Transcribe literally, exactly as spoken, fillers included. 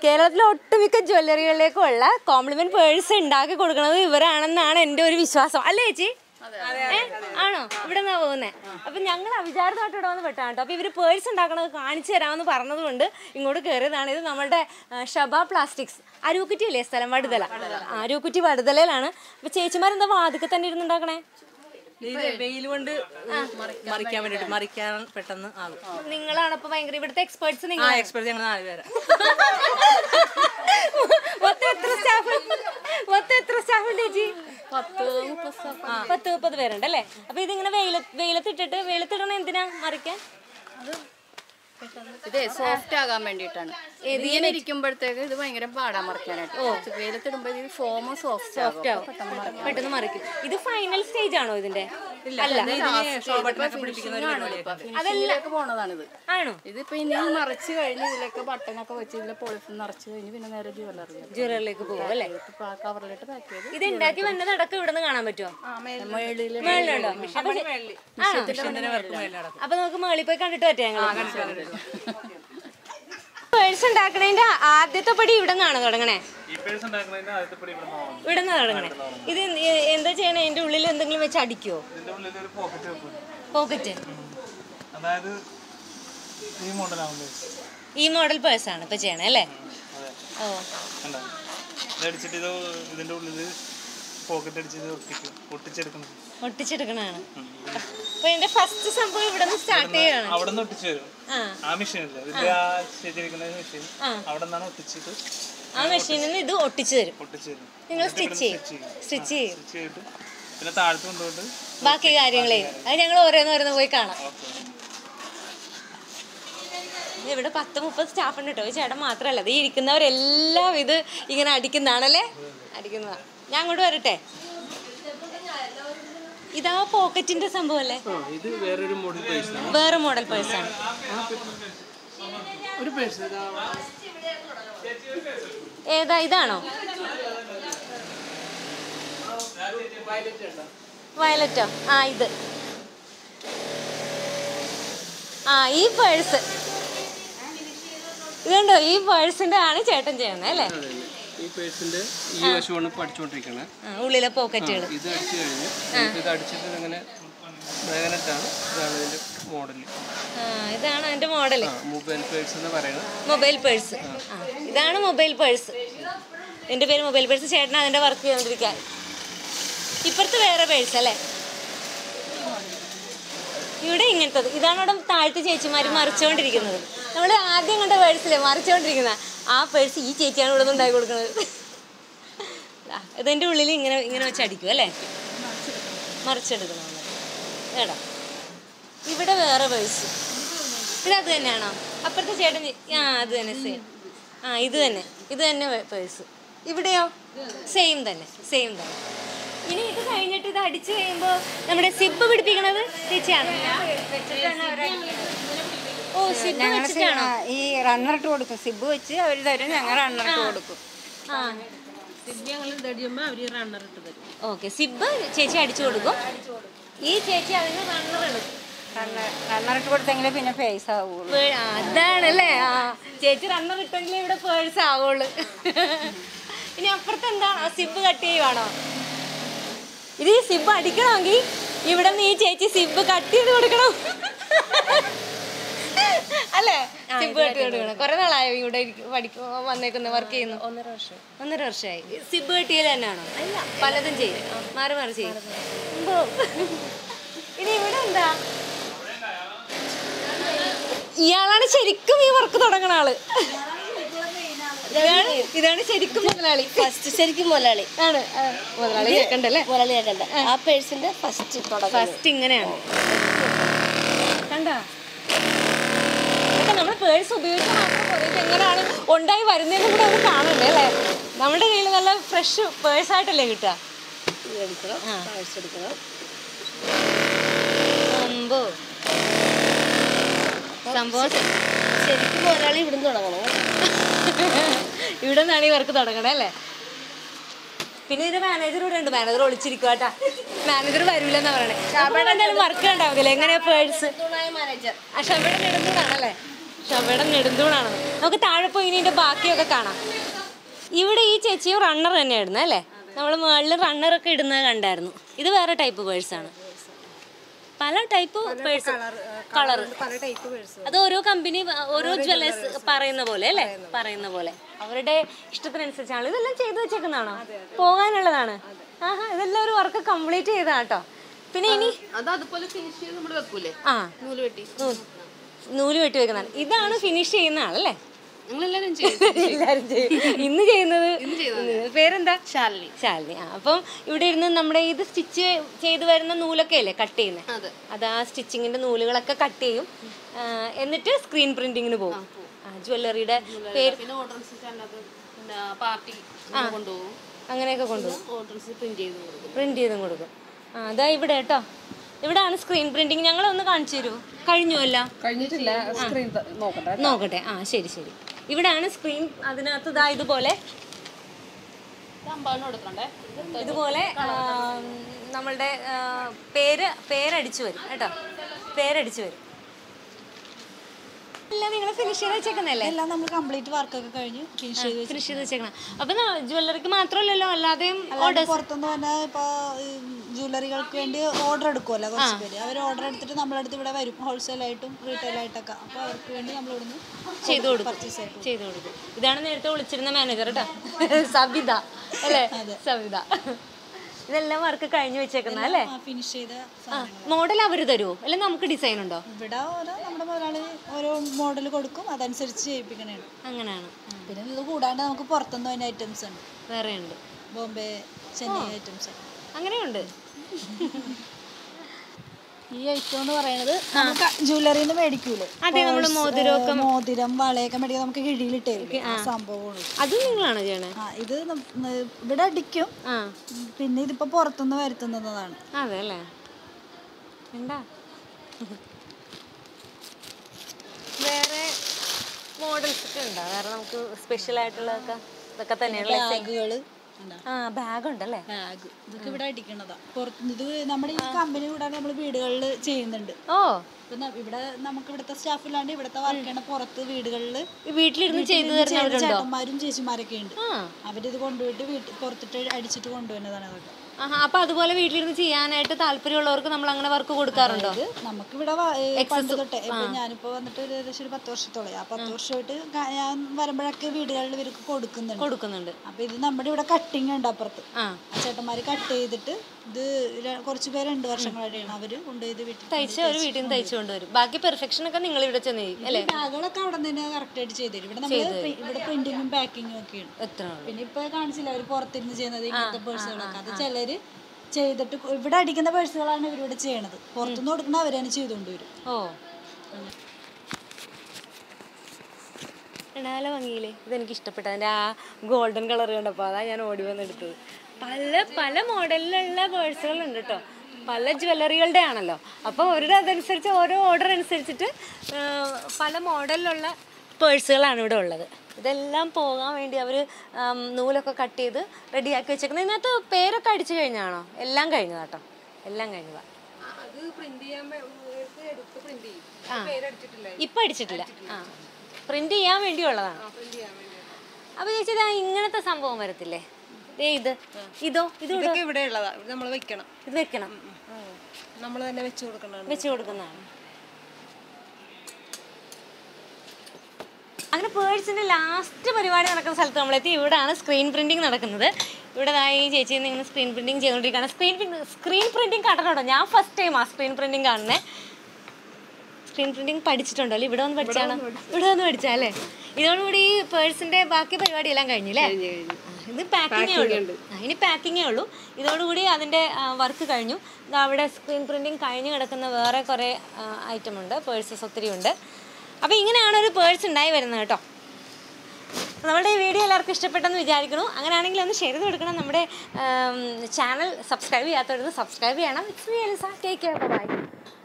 കേരളത്തിലെ ഒട്ടുമിക്ക ജ്വല്ലറികളിലേക്കുള്ള complement purse ഉണ്ടാക്കി കൊടുക്കുന്നത് ഇവരാണെന്നാണ് എൻ്റെ ഒരു വിശ്വാസം. അല്ലേ ചേച്ചി? ആണോ? ഇവിടെ നിന്നാ പോകുന്നത്. അപ്പൊ ഞങ്ങൾ അവിചാരിതമായിട്ട് ഇവിടെ വന്ന് പെട്ടാണ് കേട്ടോ. അപ്പൊ ഇവര് പേഴ്സ് ഉണ്ടാക്കണത് കാണിച്ചു തരാമെന്ന് പറഞ്ഞത് കൊണ്ട് ഇങ്ങോട്ട് കയറിയതാണ്. ഇത് നമ്മുടെ ഷബ പ്ലാസ്റ്റിക്സ്, അരൂക്കുറ്റി അല്ലേ സ്ഥലം? വടുതല. അരൂക്കുറ്റി വടുതലയിലാണ്. അപ്പൊ ചേച്ചിമാരെന്താ വാതിക്കെ തന്നെ ഇരുന്നുണ്ടാക്കണേ? വെയിൽ കൊണ്ട് മറിക്കാൻ വേണ്ടിട്ട്, മറിക്കാൻ പെട്ടെന്ന് ആകും. നിങ്ങളാണ് അപ്പൊ ഭയങ്കര ഇവിടുത്തെ എക്സ്പേർട്സ്? നിങ്ങൾ എക്സ്പെർട്ട് ഞങ്ങൾ നാല് പേരാ. മൊത്തം എത്ര സ്റ്റാഫ്? മൊത്തം എത്ര സ്റ്റാഫുണ്ട് ചേച്ചി? പത്ത് മുപ്പത് പേരുണ്ട് അല്ലേ? അപ്പൊ ഇതിങ്ങനെ വെയില വെയിലത്തിട്ടിട്ട് വെയിലത്തിടണ എന്തിനാ മറിക്കാൻ? ഇതേ സോഫ്റ്റ് ആകാൻ വേണ്ടിയിട്ടാണ്. ഇങ്ങനെ ഇരിക്കുമ്പോഴത്തേക്ക് ഇത് ഭയങ്കര പാടാൻ മറിക്കാനായിട്ട്. വെയിലത്തിടുമ്പോ ഇത് ഫോം സോഫ്റ്റ് സോഫ്റ്റ് ആവും, പെട്ടെന്ന് മറിക്കും. ഇത് ഫൈനൽ സ്റ്റേജ് ആണോ ഇതിന്റെ? പോണതാണിത്. ആണോ? ഇതിപ്പോ ഇനി മറിച്ച് കഴിഞ്ഞ് ഇതിലൊക്കെ ബട്ടനൊക്കെ വെച്ച് ഇതിലെ പോളിഫിൻ നിറച്ച് കഴിഞ്ഞ് പിന്നെ നേരെ ജ്വല്ലറി ജ്വല്ലറിലേക്ക് പോകും അല്ലേ? കവറിലിട്ട് പാക്ക് ചെയ്ത് ഇത് ഉണ്ടാക്കി വന്നത് അടക്കം ഇവിടെ നിന്ന് കാണാൻ പറ്റുമോ? മേളിലുണ്ടോ? അപ്പൊ നമുക്ക് മേളിൽ പോയി കണ്ടിട്ട് പറ്റാ? ഞങ്ങൾ പേഴ്സ് ഉണ്ടാക്കണേന്റെ ആദ്യത്തെ പടി ഇവിടെ നിന്നാണ് തുടങ്ങണേ? ഇവിടെ നിന്നാ തുടങ്ങണേ. ഇത് എന്താ ചെയ്യണേ? ഇതിന്റെ ഉള്ളിൽ എന്തെങ്കിലും വെച്ച് അടിക്കുവോ? പോക്കറ്റ്. ഈ മോഡൽ പേഴ്സാണ് ഇപ്പൊ ചെയ്യണേ അല്ലേ? ഓ, ഒട്ടിച്ചെടുക്കണാണ്. അപ്പൊ ഇതിന്റെ ഫസ്റ്റ് സംഭവം ഇവിടെ നിന്ന് സ്റ്റാർട്ട് ചെയ്യണം. ആ മെഷീനിൽ നിന്ന് ഇത് ഒട്ടിച്ചു തരും. നിങ്ങൾ സ്റ്റിച്ച് ചെയ്യും. സ്റ്റിച്ച് ചെയ്യും. ബാക്കി കാര്യങ്ങളെ അത് ഞങ്ങൾ ഓരോന്ന് ഓരോന്ന് പോയി കാണാം. ഇവിടെ പത്ത് മുപ്പത് സ്റ്റാഫ് ഉണ്ട് കേട്ടോ. ഈ ചേട്ടൻ മാത്രമല്ല, ഇത് ഇരിക്കുന്നവരെല്ലാം ഇത് ഇങ്ങനെ അടിക്കുന്നതാണല്ലേ? അടിക്കുന്നതാ. ഞാൻ അങ്ങോട്ട് വരട്ടെ. ഇതാ പോക്കറ്റിന്റെ സംഭവം അല്ലേ? വേറെ മോഡൽ പേഴ്സാണ്. ഏതാ? ഇതാണോ? വയലറ്റോ? ആ, ഇത്. ആ, ഈ പേഴ്സ് ഇതുണ്ടോ? ഈ പേഴ്സിന്റെ ആണ് ചേട്ടൻ ചെയ്യുന്നത് അല്ലേ? ഈ പേഴ്സിന്റെ ഈ വശമാണ് പഠിച്ചുകൊണ്ടിരിക്കുന്നത്. ഉള്ളിലെ പോക്കറ്റുകൾ. ഇത് അടിച്ചു കഴിഞ്ഞ് ഇത് അടിച്ചിട്ട് അങ്ങനെ മാഗ്നറ്റാണ്. ഇതാണ് ഇതിന്റെ മോഡല്. ഇതാണ് അതിന്റെ മോഡല്. മൊബൈൽ പേഴ്സ് എന്ന് പറയുന്നത്. Mobile purse. ഇതാണ് മൊബൈൽ പേഴ്സ്. എന്റെ പേര് മൊബൈൽ പേഴ്സ്. ചേട്ടൻ അതിന്റെ വർക്ക് ചെയ്തോണ്ടിരിക്കാൻ. ഇപ്പുറത്ത് വേറെ പേഴ്സ് അല്ലേ? ഇവിടെ ഇങ്ങനത്തത്. ഇതാണ് ഇവിടെ താഴത്തെ ചേച്ചിമാര് മറിച്ചുകൊണ്ടിരിക്കുന്നത്. നമ്മൾ ആദ്യം കണ്ട പേഴ്സിലെ മറിച്ചുകൊണ്ടിരിക്കുന്ന ആ പേഴ്സ് ഈ ചേച്ചിയാണ് ഇവിടെ നിന്ന് ഉണ്ടാക്കി കൊടുക്കുന്നത്. ഇതിൻ്റെ ഉള്ളിൽ ഇങ്ങനെ ഇങ്ങനെ വെച്ച് അടിക്കും അല്ലേ? മറിച്ചെടുക്കണം. ഏടാ ഇവിടെ വേറെ പേഴ്സ്. ഇത് അത് തന്നെയാണോ? അപ്പുറത്തെ ചേട്ടൻ? ആ, അത് തന്നെ സെയിം. ആ, ഇത് തന്നെ ഇത് തന്നെ പേഴ്സ്. ഇവിടെയോ? സെയിം തന്നെ, സെയിം തന്നെ. ഇനി ഇത് കഴിഞ്ഞിട്ട് ഇത് അടിച്ചു കഴിയുമ്പോൾ നമ്മുടെ സിബ് പിടിപ്പിക്കണത് ചേച്ചിയാണ്. ഓ, സിബ് വെച്ചിട്ടാണോ? ഈ റണ്ണറിട്ട് കൊടുക്കും. സിബ് വെച്ച് അവർ തരും, ഞങ്ങൾ റണ്ണറിട്ട് കൊടുക്കും. ആ, ഓക്കെ. സിബ് ചേച്ചി അടിച്ചു കൊടുക്കും. ഈ ചേച്ചി അതിന് റണ്ണർ എടുക്കും. റണ്ണറിട്ട് കൊടുത്തെങ്കിലേ പിന്നെ പേഴ്സ് ആവുള്ളൂ. അതാണല്ലേ? ആ, ചേച്ചി റണ്ണർ ഇട്ടെങ്കിലേ ഇവിടെ പേഴ്സ് ആവുള്ളൂ. ഇനി അപ്പുറത്ത് എന്താണ്? സിബ് കട്ട് ചെയ്യുവാണോ? ഇത് ഈ സിബ് അടിക്കണമെങ്കിൽ ഇവിടെ നിന്ന് ഈ ചേച്ചി സിബ് കട്ട് ചെയ്ത് കൊടുക്കണം അല്ലേ? സിബ് കട്ട് ചെയ്ത് കൊടുക്കണം. കുറെ നാളായോ ഇവിടെ പഠിക്കും വന്നേക്കുന്ന വർക്ക് ചെയ്യുന്നു? ഒന്നര വർഷം ഒന്നര വർഷമായി. സിബ് കട്ട് ചെയ്യൽ തന്നെയാണോ? അല്ല, പലതും ചെയ്യും. മാറി മാറി ചെയ്യും. ഇനി ഇവിടെ എന്താ? ഇയാളാണ് ശരിക്കും ഈ വർക്ക് തുടങ്ങണ ആള്. ഇതാണ് ഇതാണ് ശരിക്കും മുതലാളി. ഫസ്റ്റ് ശരിക്കും മുതലാളി ആണ്. മുതലാളി കേൾക്കണ്ടല്ലേ? മുതലാളി കേൾക്കണ്ട. ആ പേഴ്സിന്റെ ഫസ്റ്റ് ഫസ്റ്റ് ഇങ്ങനെയാണ്. കണ്ടോ? നമ്മൾ പേഴ്സ് ഉപയോഗിച്ചാൽ മാത്രം പോലെ എങ്ങനെയാണ് ഉണ്ടായി വരുന്നതെന്ന് കൂടെ ഒന്ന് കാണണ്ടേ അല്ലേ? നമ്മുടെ കയ്യിൽ നല്ല ഫ്രഷ് പേഴ്സായിട്ടല്ലേ കിട്ടുക? എടുക്കണം, പേഴ്സ് എടുക്കണം. സംഭവം ശരിക്കും മുതലാളി ഇവിടുന്ന് തുടങ്ങണം. ഇവിടെ നിന്നാണ് ഈ വർക്ക് തുടങ്ങണേ അല്ലേ? പിന്നെ ഇതിന്റെ മാനേജർ ഇവിടെ ഉണ്ട്. മാനേജർ ഒളിച്ചിരിക്കുക കേട്ടാ. മാനേജർ വരൂലെന്നാ പറയണേ. എന്തായാലും വർക്ക് ഉണ്ടാവില്ല. എങ്ങനെയാ പേഴ്സ്? മാനേജർ ആ, ഷബയുടെ നെടുന്നതാണല്ലേ? ഷവയുടെ നെടുന്തൂണാണ്. നമുക്ക് താഴെ പോയി ഇതിൻ്റെ ബാക്കിയൊക്കെ കാണാം. ഇവിടെ ഈ ചേച്ചിയും റണ്ണർ തന്നെയാണ് ഇടുന്നത് അല്ലേ? നമ്മൾ മുകളിൽ റണ്ണറൊക്കെ ഇടുന്നത് കണ്ടായിരുന്നു. ഇത് വേറെ ടൈപ്പ് പേഴ്സാണ്. പല ടൈപ്പ് പേഴ്സ് കളർ, അത് ഓരോ കമ്പനി ഓരോ ജ്വല്ലേഴ്സ് പറയുന്ന പോലെ അല്ലേ? പറയുന്ന പോലെ അവരുടെ ഇഷ്ടത്തിനനുസരിച്ചാണ്. ഇതെല്ലാം ചെയ്തു വെച്ചേക്കുന്നതാണോ? പോകാനുള്ളതാണ്. ആഹാ, ഇതെല്ലാം ഒരു വർക്ക് കംപ്ലീറ്റ് ചെയ്തതാണ് കേട്ടോ. പിന്നെ ഇനി ആ നൂല് വെട്ടി നൂല് വെട്ടി വെക്കുന്നതാണ്. ഇതാണ് ഫിനിഷ് ചെയ്യുന്ന ആളല്ലേ? എല്ലാരും ചെയ്യും. ഇന്ന് ചെയ്യുന്നത് പേരെന്താ? ശാലിനി. ശാലിനി. ആ, അപ്പം ഇവിടെ ഇരുന്ന് നമ്മുടെ ഇത് സ്റ്റിച്ച് ചെയ്ത് വരുന്ന നൂലൊക്കെ അല്ലേ കട്ട് ചെയ്യുന്നത്? അത് ആ സ്റ്റിച്ചിങ്ങിന്റെ നൂലുകളൊക്കെ കട്ട് ചെയ്യും. എന്നിട്ട് സ്ക്രീൻ പ്രിന്റിങ്ങിന് പോകും. ജ്വല്ലറിയുടെ പേര് അങ്ങനെയൊക്കെ കൊണ്ടുപോകും. പ്രിന്റ് ചെയ്തും കൊടുക്കും. ആ അതാ ഇവിടെ കേട്ടോ. ഇവിടെയാണ് സ്ക്രീൻ പ്രിന്റിങ്. ഞങ്ങളൊന്ന് കാണിച്ചു തരുമോ? കഴിഞ്ഞു അല്ല? കഴിഞ്ഞിട്ടില്ല. നോക്കട്ടെ. ആ ശരി ശരി. ഇവിടെയാണ് സ്ക്രീൻ. അതിനകത്ത് ഇതാ ഇതുപോലെ ഇതുപോലെ നമ്മളുടെ പേര് പേരടിച്ചു വരും കേട്ടോ. പേരടിച്ചു വരും. എല്ലാം നിങ്ങൾ ഫിനിഷ് ചെയ്ത് വെച്ചേക്കുന്നല്ലേ? എല്ലാം നമ്മൾ കംപ്ലീറ്റ് വർക്കൊക്കെ കഴിഞ്ഞ് ഫിനിഷ് ചെയ്ത് ഫിനിഷ് ചെയ്ത് വെച്ചേക്കണം. അപ്പൊ ജ്വല്ലറിക്ക് മാത്രമല്ലല്ലോ, അല്ലാതെയും പുറത്തുനിന്ന് തന്നെ ഇപ്പൊ ജ്വല്ലറികൾക്ക് വേണ്ടി ഓർഡർ എടുക്കുമല്ലോ കുറച്ച് പേര്. അവർ ഓർഡർ എടുത്തിട്ട് നമ്മളടുത്ത് ഇവിടെ വരും, ഹോൾസെയിലായിട്ടും റീറ്റെയിലായിട്ടൊക്കെ. അപ്പോൾ അവർക്ക് വേണ്ടി നമ്മൾ ഇവിടുന്ന് ചെയ്തു കൊടുക്കും ചെയ്തു കൊടുക്കും ഇതാണ് നേരത്തെ വിളിച്ചിരുന്ന മാനേജർ കേട്ടോ, സവിത അല്ലേ? സവിത. ഇതെല്ലാം വർക്ക് കഴിഞ്ഞ് വെച്ചേക്കുന്ന അല്ലേ? ഫിനിഷ് ചെയ്ത മോഡൽ അവര് തരുമോ അല്ലെ നമുക്ക് ഡിസൈൻ ഉണ്ടോ? ഇവിടെ ഓരോ നമ്മുടെ ഒരാള് ഓരോ മോഡൽ കൊടുക്കും, അതനുസരിച്ച് ചെയ്യിപ്പിക്കണേണ്. അങ്ങനെയാണ്. പിന്നെ ഇത് കൂടാണ്ട് നമുക്ക് പുറത്തുനിന്ന് അതിന് ഐറ്റംസ് ഉണ്ട്, വേറെ ഉണ്ട്. ബോംബെ, ചെന്നൈ ഐറ്റംസ് അങ്ങനെയുണ്ട്. ഈ ഐറ്റം എന്ന് പറയുന്നത് നമുക്ക് ജ്വല്ലറിന്ന് മേടിക്കൂലേ? അതെ, നമ്മള് മോതിരമൊക്കെ മോതിരം വളയൊക്കെ മേടിക്കാൻ നമുക്ക് കിഴിയിലിട്ടേ സംഭവമാണ്. അത് നിങ്ങളാണ് ചെയ്യണേ? ആ, ഇത് ഇവിടെ അടിക്കും. പിന്നെ ഇതിപ്പോ പുറത്തുനിന്ന് വരുത്തുന്നതാണ്. അതെ അല്ലേ? എന്താ വേറെ മോഡൽസ് ഒക്കെ ഉണ്ടോ? വേറെ നമുക്ക് സ്പെഷ്യൽ ആയിട്ടുള്ളതൊക്കെ ഇതൊക്കെ തന്നെയാണ്. ബാഗുകള്, ആ ബാഗ് ഉണ്ടല്ലേ? ബാഗ് ഇതൊക്കെ ഇവിടെ അടിക്കണതാ. പുറത്ത് ഇത് നമ്മുടെ ഈ കമ്പനി കൂടാതെ നമ്മൾ വീടുകളിൽ ചെയ്യുന്നുണ്ട്. ഓ, ഇവിടെ നമുക്ക് ഇവിടുത്തെ സ്റ്റാഫ് ഇല്ലാണ്ട് ഇവിടുത്തെ വർക്ക് ചെയ്യണ പുറത്ത് വീടുകളിൽ വീട്ടിലിരുന്ന് ചെയ്തു തരുന്ന ചേട്ടന്മാരും ചേച്ചിമാരൊക്കെ ഉണ്ട്. അവരിത് കൊണ്ടുപോയിട്ട് വീട്ടിൽ പുറത്തിട്ട് അടിച്ചിട്ട് കൊണ്ടുവരുന്നതാണ് അതൊക്കെ. അപ്പൊ അതുപോലെ വീട്ടിലിരുന്ന് ചെയ്യാനായിട്ട് താല്പര്യമുള്ളവർക്ക് നമ്മൾ അങ്ങനെ വർക്ക് കൊടുക്കാറുണ്ടോ? നമുക്കിവിടെ പണ്ട് തൊട്ടേ ഇപ്പൊ ഞാനിപ്പോ വന്നിട്ട് ഒരു ഏകദേശം ഒരു പത്ത് വർഷത്തോളം ആ പത്ത് വർഷമായിട്ട് ഞാൻ വരുമ്പോഴൊക്കെ വീടുകളിൽ ഇവർക്ക് കൊടുക്കുന്നുണ്ട് കൊടുക്കുന്നുണ്ട് അപ്പൊ ഇത് നമ്മുടെ ഇവിടെ കട്ടിങ് ഉണ്ട് അപ്പുറത്ത്. ആ ചേട്ടന്മാര് കട്ട് ചെയ്തിട്ട് ഇത് കുറച്ച് പേര് രണ്ട് വർഷങ്ങളായിട്ടാണ് അവര് കൊണ്ടുപോയത് വീട്ടിൽ തയ്ച്ച് അവർ വീട്ടിൽ നിന്ന് തയ്ച്ചു കൊണ്ടുവരും. ബാക്കി പെർഫെക്ഷൻ ഒക്കെ നിങ്ങൾ ഇവിടെ ചെന്ന് ചെയ്യും അല്ലേ? ബാഗുകളൊക്കെ അവിടെ തന്നെ കറക്റ്റ് ആയിട്ട് ചെയ്തു തരും. ഇവിടെ നമ്മൾ ഇവിടെ പ്രിന്റിങ്ങും പാക്കിങ്ങും ഒക്കെയാണ്. എത്ര പിന്നെ ഇപ്പൊ കാണിച്ചില്ല അവര് പുറത്തിരുന്ന് ചെയ്യുന്നത് ഇങ്ങനത്തെ പേഴ്സുകളൊക്കെ. അത് ചിലര് ചെയ്തിട്ട് ഇവിടെ അടിക്കുന്ന പേഴ്സുകളാണ് ഇവരിവിടെ ചെയ്യണത്. പുറത്തുനിന്ന് കൊടുക്കുന്ന അവരാണ് ചെയ്തുകൊണ്ടുവരും. ഓ ഇടാല ഭംഗിയില്ലേ? ഇതെനിക്ക് ഇഷ്ടപ്പെട്ടു. അതിൻ്റെ ആ ഗോൾഡൻ കളർ കണ്ടപ്പോൾ അതാ ഞാൻ ഓടി വന്നെടുത്തത്. പല പല മോഡലിലുള്ള പേഴ്സുകളുണ്ട് കേട്ടോ, പല ജ്വല്ലറികളുടെ ആണല്ലോ. അപ്പോൾ അവരുടെ അതനുസരിച്ച് ഓരോ ഓർഡർ അനുസരിച്ചിട്ട് പല മോഡലിലുള്ള പേഴ്സുകളാണ് ഇവിടെ ഉള്ളത്. ഇതെല്ലാം പോകാൻ വേണ്ടി അവർ നൂലൊക്കെ കട്ട് ചെയ്ത് റെഡിയാക്കി വെച്ചേക്കുന്നത്. ഇതിനകത്ത് പേരൊക്കെ അടിച്ചു കഴിഞ്ഞാണോ? എല്ലാം കഴിഞ്ഞതാ കേട്ടോ, എല്ലാം കഴിഞ്ഞതാ. ഇപ്പം അടിച്ചിട്ടില്ല. ആ പ്രിന്റ് ചെയ്യാൻ വേണ്ടിയുള്ളതാണ്. അപ്പൊ ചേച്ചി ഇതാ ഇങ്ങനത്തെ സംഭവം വരത്തില്ലേ? ഇത് ഇതോ ഇതൊക്കെ ഇവിടെ ഉള്ളതാ. ഇത് നമ്മൾ വെക്കണം. ഇത് വെക്കണം നമ്മൾ തന്നെ വെച്ച് കൊടുക്കണം. വെച്ച് കൊടുക്കുന്നതാണ്. അങ്ങനെ പേഴ്സിന്റെ ലാസ്റ്റ് പരിപാടി നടക്കുന്ന സ്ഥലത്ത് നമ്മളെത്തി. ഇവിടെയാണ് സ്ക്രീൻ പ്രിന്റിങ് നടക്കുന്നത്. ഇവിടെ ഈ ചേച്ചി ഇങ്ങനെ സ്ക്രീൻ പ്രിന്റിങ് ചെയ്തുകൊണ്ടിരിക്കുകയാണ്. സ്ക്രീൻ സ്ക്രീൻ പ്രിന്റിങ് കണ്ടിട്ടുണ്ടോ? ഞാൻ ഫസ്റ്റ് ടൈം ആ സ്ക്രീൻ പ്രിന്റിങ് കാണുന്നത്. സ്ക്രീൻ പ്രിന്റിങ് പഠിച്ചിട്ടുണ്ടോ? അല്ലേ ഇവിടെ വന്ന് പഠിച്ചാണ്? ഇവിടെ വന്ന് പഠിച്ചാ അല്ലേ? ഇതോടുകൂടി ഈ പേഴ്സിന്റെ ബാക്കി പരിപാടി എല്ലാം കഴിഞ്ഞില്ലേ? ഇത് പാക്കിങ്ങേ ഉള്ളൂ. ഇനി പാക്കിങ്ങേ ഉള്ളൂ. ഇതോടുകൂടി അതിന്റെ വർക്ക് കഴിഞ്ഞു. അവിടെ സ്ക്രീൻ പ്രിന്റിങ് കഴിഞ്ഞ് കിടക്കുന്ന വേറെ കുറേ ഐറ്റം ഉണ്ട്, പേഴ്സസ് ഒത്തിരി ഉണ്ട്. അപ്പോൾ ഇങ്ങനെയാണ് ഒരു പേഴ്സ് ഉണ്ടായി വരുന്നത് കേട്ടോ. നമ്മുടെ ഈ വീഡിയോ എല്ലാവർക്കും ഇഷ്ടപ്പെട്ടെന്ന് വിചാരിക്കുന്നു. അങ്ങനെയാണെങ്കിൽ ഒന്ന് ഷെയർ ചെയ്ത് കൊടുക്കണം. നമ്മുടെ ചാനൽ സബ്സ്ക്രൈബ് ചെയ്യാത്തവരത് സബ്സ്ക്രൈബ് ചെയ്യണം. It's me Eliza. Take care. By.